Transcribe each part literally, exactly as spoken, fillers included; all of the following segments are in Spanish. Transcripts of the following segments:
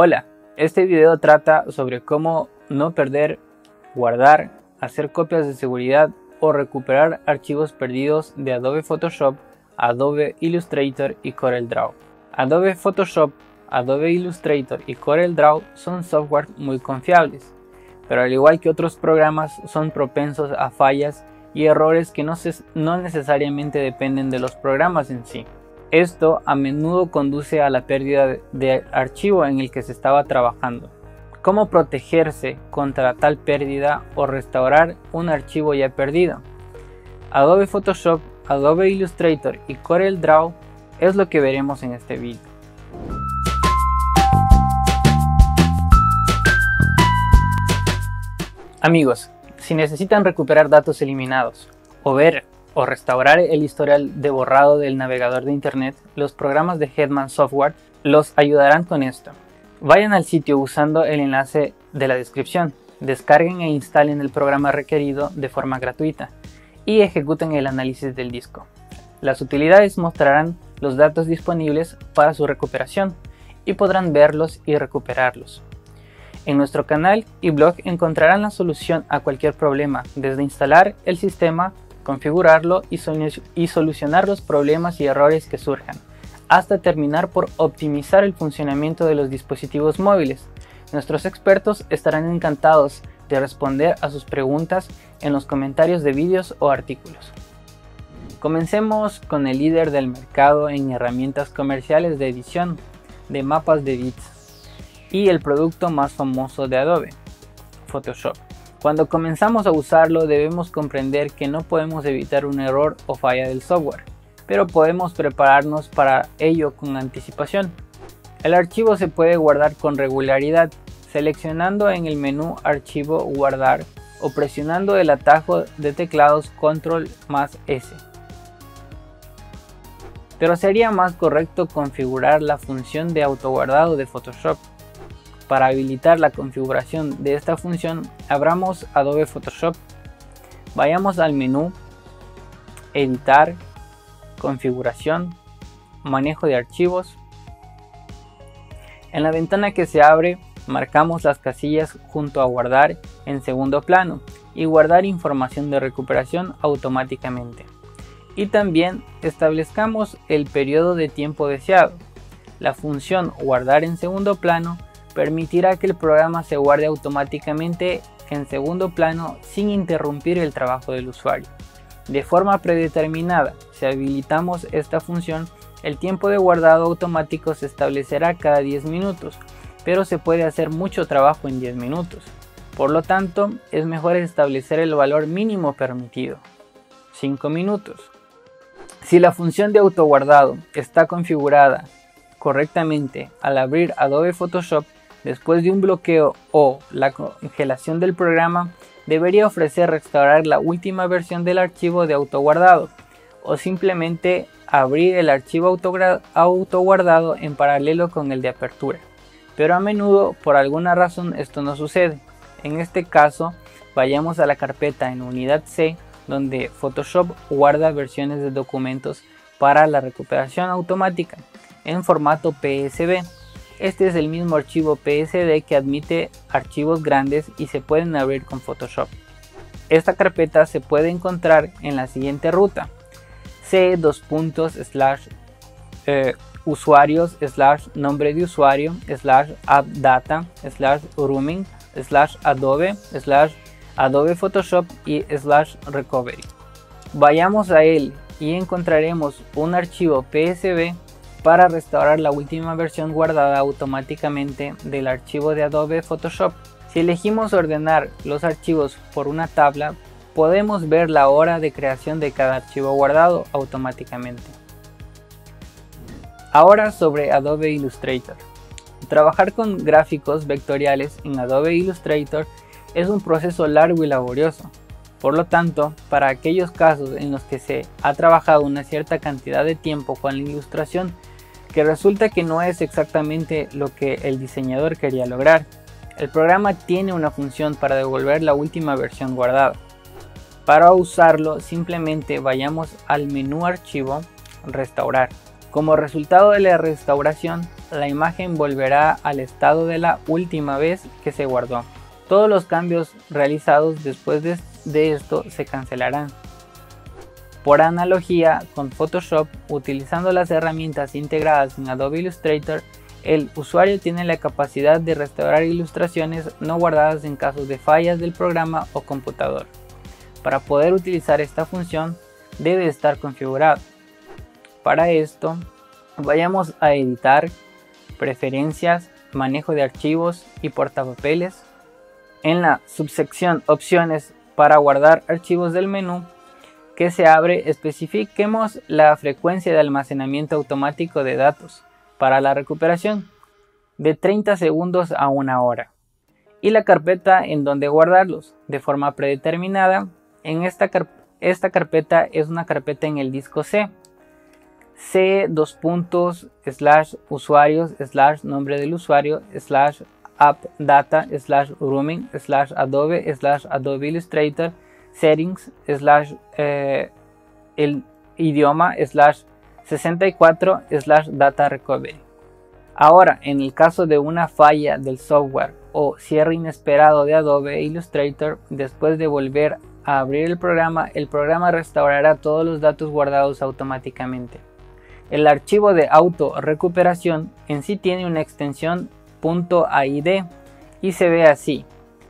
Hola, este video trata sobre cómo no perder, guardar, hacer copias de seguridad o recuperar archivos perdidos de Adobe Photoshop, Adobe Illustrator y CorelDRAW. Adobe Photoshop, Adobe Illustrator y CorelDRAW son software muy confiables, pero al igual que otros programas son propensos a fallas y errores que no, se, no necesariamente dependen de los programas en sí. Esto a menudo conduce a la pérdida de, de archivo en el que se estaba trabajando. ¿Cómo protegerse contra tal pérdida o restaurar un archivo ya perdido? Adobe Photoshop, Adobe Illustrator y CorelDRAW es lo que veremos en este video. Amigos, si necesitan recuperar datos eliminados o ver o restaurar el historial de borrado del navegador de internet, los programas de Hetman Software los ayudarán con esto. Vayan al sitio usando el enlace de la descripción, descarguen e instalen el programa requerido de forma gratuita y ejecuten el análisis del disco. Las utilidades mostrarán los datos disponibles para su recuperación y podrán verlos y recuperarlos. En nuestro canal y blog encontrarán la solución a cualquier problema, desde instalar el sistema, configurarlo y, y solucionar los problemas y errores que surjan, hasta terminar por optimizar el funcionamiento de los dispositivos móviles. Nuestros expertos estarán encantados de responder a sus preguntas en los comentarios de vídeos o artículos. Comencemos con el líder del mercado en herramientas comerciales de edición de mapas de bits y el producto más famoso de Adobe, Photoshop. Cuando comenzamos a usarlo debemos comprender que no podemos evitar un error o falla del software, pero podemos prepararnos para ello con anticipación. El archivo se puede guardar con regularidad, seleccionando en el menú Archivo Guardar o presionando el atajo de teclados Control más S. Pero sería más correcto configurar la función de autoguardado de Photoshop. Para habilitar la configuración de esta función, abramos Adobe Photoshop, vayamos al menú Editar, Configuración, Manejo de archivos. En la ventana que se abre, marcamos las casillas junto a Guardar en segundo plano y Guardar información de recuperación automáticamente. Y también establezcamos el periodo de tiempo deseado. La función Guardar en segundo plano permitirá que el programa se guarde automáticamente en segundo plano sin interrumpir el trabajo del usuario. De forma predeterminada, si habilitamos esta función, el tiempo de guardado automático se establecerá cada diez minutos, pero se puede hacer mucho trabajo en diez minutos. Por lo tanto, es mejor establecer el valor mínimo permitido, cinco minutos. Si la función de autoguardado está configurada correctamente al abrir Adobe Photoshop, después de un bloqueo o la congelación del programa, debería ofrecer restaurar la última versión del archivo de autoguardado o simplemente abrir el archivo autoguardado en paralelo con el de apertura. Pero a menudo, por alguna razón, esto no sucede. En este caso, vayamos a la carpeta en unidad C, donde Photoshop guarda versiones de documentos para la recuperación automática en formato P S D. Este es el mismo archivo P S D que admite archivos grandes y se pueden abrir con Photoshop. Esta carpeta se puede encontrar en la siguiente ruta: c dos puntos slash eh, usuarios slash nombre de usuario slash appdata slash rooming slash adobe slash adobe photoshop y slash recovery. Vayamos a él y encontraremos un archivo P S D para restaurar la última versión guardada automáticamente del archivo de Adobe Photoshop. Si elegimos ordenar los archivos por una tabla, podemos ver la hora de creación de cada archivo guardado automáticamente. Ahora sobre Adobe Illustrator. Trabajar con gráficos vectoriales en Adobe Illustrator es un proceso largo y laborioso. Por lo tanto, para aquellos casos en los que se ha trabajado una cierta cantidad de tiempo con la ilustración, que resulta que no es exactamente lo que el diseñador quería lograr, el programa tiene una función para devolver la última versión guardada. Para usarlo, simplemente vayamos al menú Archivo, Restaurar. Como resultado de la restauración, la imagen volverá al estado de la última vez que se guardó. Todos los cambios realizados después de, de esto se cancelarán. Por analogía con Photoshop, utilizando las herramientas integradas en Adobe Illustrator, el usuario tiene la capacidad de restaurar ilustraciones no guardadas en casos de fallas del programa o computador. Para poder utilizar esta función, debe estar configurado. Para esto, vayamos a Editar, Preferencias, Manejo de archivos y portapapeles. En la subsección Opciones para guardar archivos del menú que se abre, especifiquemos la frecuencia de almacenamiento automático de datos para la recuperación, de treinta segundos a una hora, y la carpeta en donde guardarlos, de forma predeterminada. En esta, car esta carpeta es una carpeta en el disco C, C dos puntos, slash usuarios, slash nombre del usuario, slash app data, slash rooming, slash adobe, slash adobe illustrator, settings, slash eh, el idioma, slash sesenta y cuatro, slash data recovery. Ahora, en el caso de una falla del software o cierre inesperado de Adobe Illustrator, después de volver a abrir el programa, el programa restaurará todos los datos guardados automáticamente. El archivo de auto recuperación en sí tiene una extensión .aid y se ve así.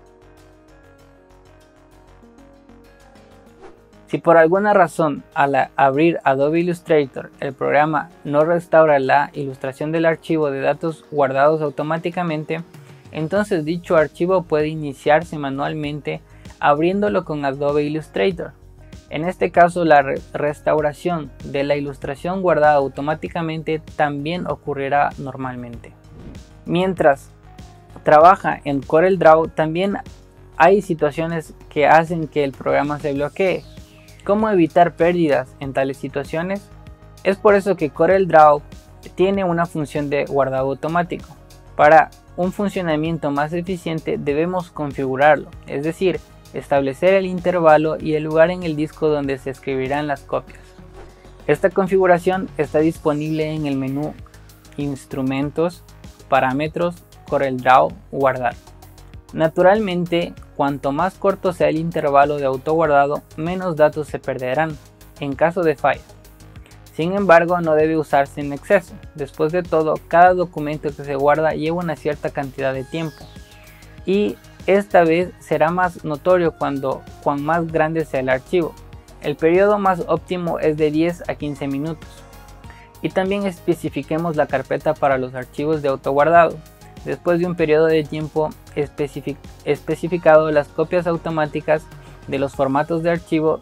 Si por alguna razón al abrir Adobe Illustrator el programa no restaura la ilustración del archivo de datos guardados automáticamente, entonces dicho archivo puede iniciarse manualmente abriéndolo con Adobe Illustrator. En este caso, la re restauración de la ilustración guardada automáticamente también ocurrirá normalmente. Mientras trabaja en CorelDRAW, también hay situaciones que hacen que el programa se bloquee. ¿Cómo evitar pérdidas en tales situaciones? Es por eso que CorelDRAW tiene una función de guardado automático. Para un funcionamiento más eficiente debemos configurarlo, es decir, establecer el intervalo y el lugar en el disco donde se escribirán las copias. Esta configuración está disponible en el menú Instrumentos, Parámetros, CorelDRAW, Guardar. Naturalmente, cuanto más corto sea el intervalo de autoguardado, menos datos se perderán en caso de falla. Sin embargo, no debe usarse en exceso. Después de todo, cada documento que se guarda lleva una cierta cantidad de tiempo, y esta vez será más notorio cuando cuan más grande sea el archivo. El periodo más óptimo es de diez a quince minutos. Y también especifiquemos la carpeta para los archivos de autoguardado. Después de un periodo de tiempo especific especificado, las copias automáticas de los formatos de archivo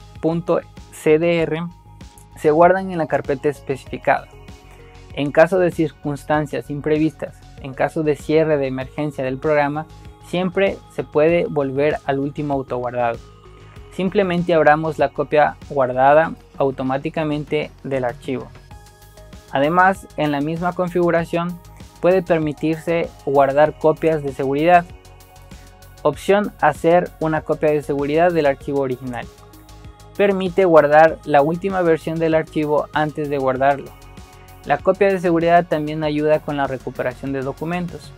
.cdr se guardan en la carpeta especificada. En caso de circunstancias imprevistas, en caso de cierre de emergencia del programa, siempre se puede volver al último autoguardado. Simplemente abramos la copia guardada automáticamente del archivo. Además, en la misma configuración puede permitirse guardar copias de seguridad. Opción: hacer una copia de seguridad del archivo original. Permite guardar la última versión del archivo antes de guardarlo. La copia de seguridad también ayuda con la recuperación de documentos.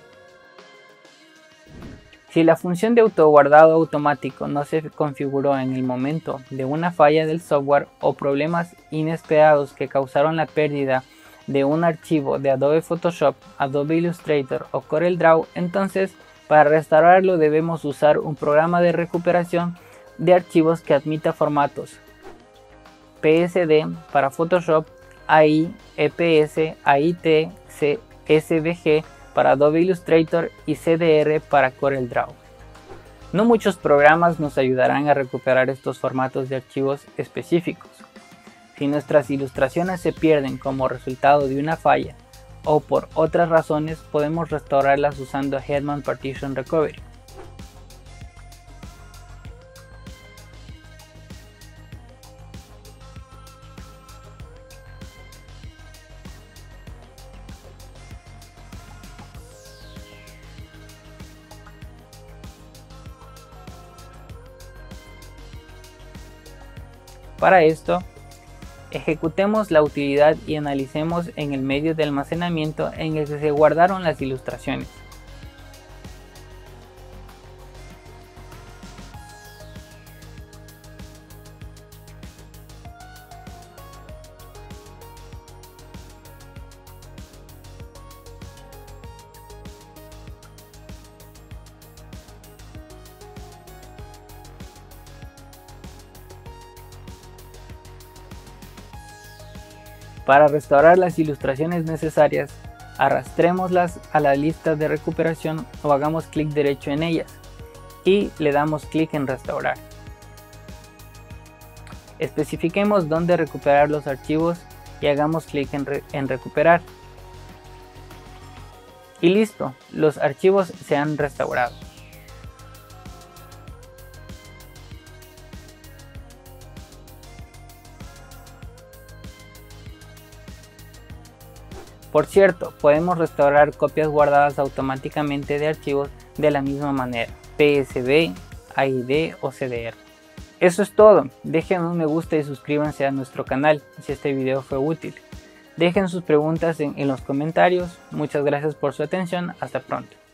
Si la función de autoguardado automático no se configuró en el momento de una falla del software o problemas inesperados que causaron la pérdida de un archivo de Adobe Photoshop, Adobe Illustrator o CorelDRAW, entonces para restaurarlo debemos usar un programa de recuperación de archivos que admita formatos P S D para Photoshop, A I, E P S, A I T, S V G para Adobe Illustrator y C D R para CorelDRAW. No muchos programas nos ayudarán a recuperar estos formatos de archivos específicos. Si nuestras ilustraciones se pierden como resultado de una falla o por otras razones, podemos restaurarlas usando Hetman Partition Recovery. Para esto, Ejecutemos la utilidad y analicemos en el medio de almacenamiento en el que se guardaron las ilustraciones. Para restaurar las ilustraciones necesarias, arrastrémoslas a la lista de recuperación o hagamos clic derecho en ellas y le damos clic en restaurar. Especifiquemos dónde recuperar los archivos y hagamos clic en, re en recuperar. Y listo, los archivos se han restaurado. Por cierto, podemos restaurar copias guardadas automáticamente de archivos de la misma manera, P S D, A I D o C D R. Eso es todo, dejen un me gusta y suscríbanse a nuestro canal si este video fue útil. Dejen sus preguntas en, en los comentarios, muchas gracias por su atención, hasta pronto.